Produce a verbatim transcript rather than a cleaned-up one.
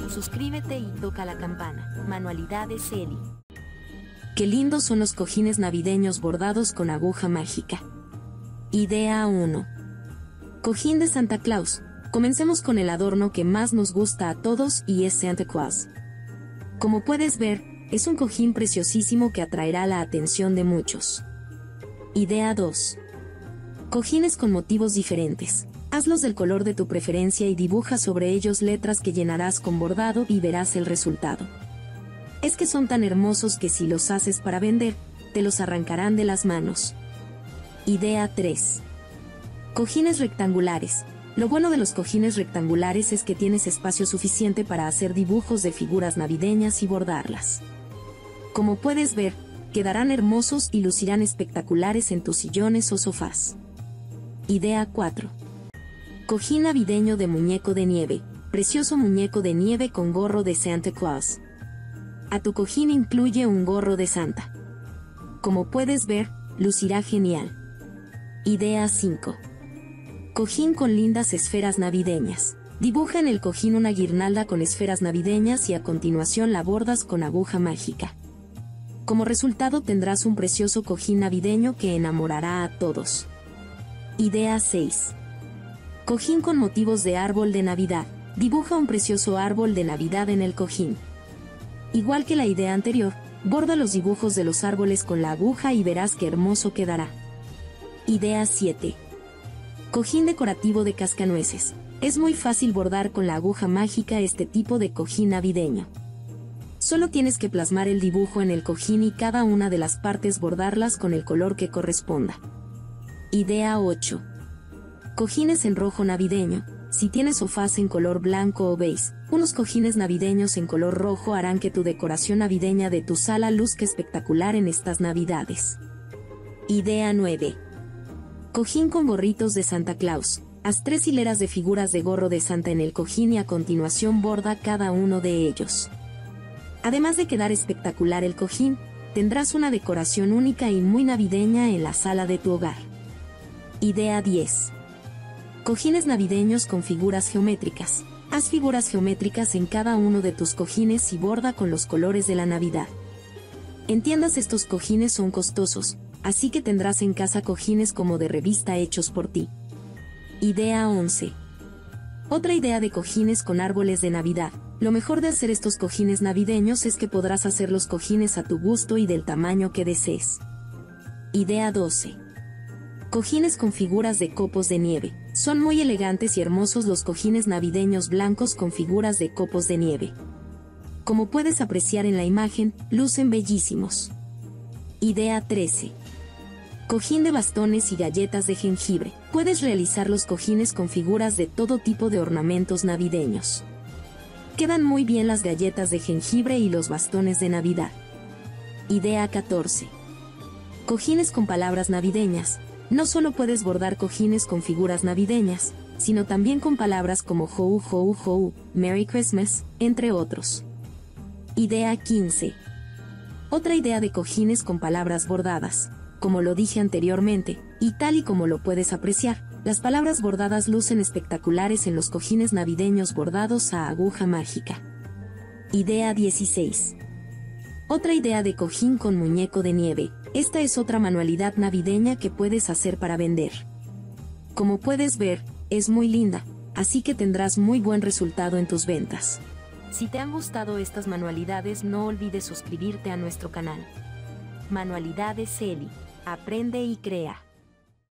Suscríbete y toca la campana. Manualidades Eli. Qué lindos son los cojines navideños bordados con aguja mágica. Idea uno. Cojín de Santa Claus. Comencemos con el adorno que más nos gusta a todos y es Santa Claus. Como puedes ver, es un cojín preciosísimo que atraerá la atención de muchos. Idea dos. Cojines con motivos diferentes. Hazlos del color de tu preferencia y dibuja sobre ellos letras que llenarás con bordado y verás el resultado. Es que son tan hermosos que si los haces para vender, te los arrancarán de las manos. Idea tres. Cojines rectangulares. Lo bueno de los cojines rectangulares es que tienes espacio suficiente para hacer dibujos de figuras navideñas y bordarlas. Como puedes ver, quedarán hermosos y lucirán espectaculares en tus sillones o sofás. Idea cuatro. Cojín navideño de muñeco de nieve. Precioso muñeco de nieve con gorro de Santa Claus. A tu cojín incluye un gorro de Santa. Como puedes ver, lucirá genial. Idea cinco. Cojín con lindas esferas navideñas. Dibuja en el cojín una guirnalda con esferas navideñas y a continuación la bordas con aguja mágica. Como resultado tendrás un precioso cojín navideño que enamorará a todos. Idea seis. Cojín con motivos de árbol de Navidad. Dibuja un precioso árbol de Navidad en el cojín. Igual que la idea anterior, borda los dibujos de los árboles con la aguja y verás qué hermoso quedará. Idea siete. Cojín decorativo de cascanueces. Es muy fácil bordar con la aguja mágica este tipo de cojín navideño. Solo tienes que plasmar el dibujo en el cojín y cada una de las partes bordarlas con el color que corresponda. Idea ocho. Cojines en rojo navideño. Si tienes sofás en color blanco o beige, unos cojines navideños en color rojo harán que tu decoración navideña de tu sala luzca espectacular en estas navidades. Idea nueve. Cojín con gorritos de Santa Claus. Haz tres hileras de figuras de gorro de Santa en el cojín y a continuación borda cada uno de ellos. Además de quedar espectacular el cojín, tendrás una decoración única y muy navideña en la sala de tu hogar. Idea diez. Cojines navideños con figuras geométricas. Haz figuras geométricas en cada uno de tus cojines y borda con los colores de la Navidad. En tiendas estos cojines son costosos, así que tendrás en casa cojines como de revista hechos por ti. Idea once. Otra idea de cojines con árboles de Navidad. Lo mejor de hacer estos cojines navideños es que podrás hacer los cojines a tu gusto y del tamaño que desees. Idea doce. Cojines con figuras de copos de nieve. Son muy elegantes y hermosos los cojines navideños blancos con figuras de copos de nieve. Como puedes apreciar en la imagen, lucen bellísimos. Idea trece. Cojín de bastones y galletas de jengibre. Puedes realizar los cojines con figuras de todo tipo de ornamentos navideños. Quedan muy bien las galletas de jengibre y los bastones de Navidad. Idea catorce. Cojines con palabras navideñas. No solo puedes bordar cojines con figuras navideñas, sino también con palabras como Ho Ho Ho, Merry Christmas, entre otros. Idea quince. Otra idea de cojines con palabras bordadas. Como lo dije anteriormente, y tal y como lo puedes apreciar, las palabras bordadas lucen espectaculares en los cojines navideños bordados a aguja mágica. Idea dieciséis. Otra idea de cojín con muñeco de nieve. Esta es otra manualidad navideña que puedes hacer para vender. Como puedes ver, es muy linda, así que tendrás muy buen resultado en tus ventas. Si te han gustado estas manualidades, no olvides suscribirte a nuestro canal. Manualidades Eli. Aprende y crea.